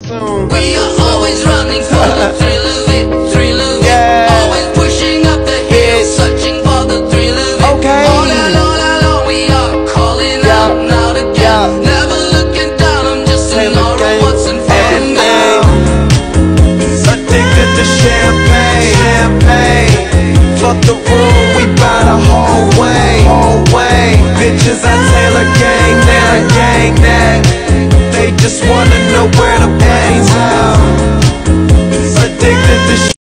soon. We are always running for the thrill of it, thrill of it. Always pushing up the hill, searching for the thrill of it. Okay. All along we are calling out now again. Never looking down, I'm just ignoring what's in front of me. Addicted to champagne, fuck the room, we buy the whole way. Bitches, I Taylor gang that. They just wanna know where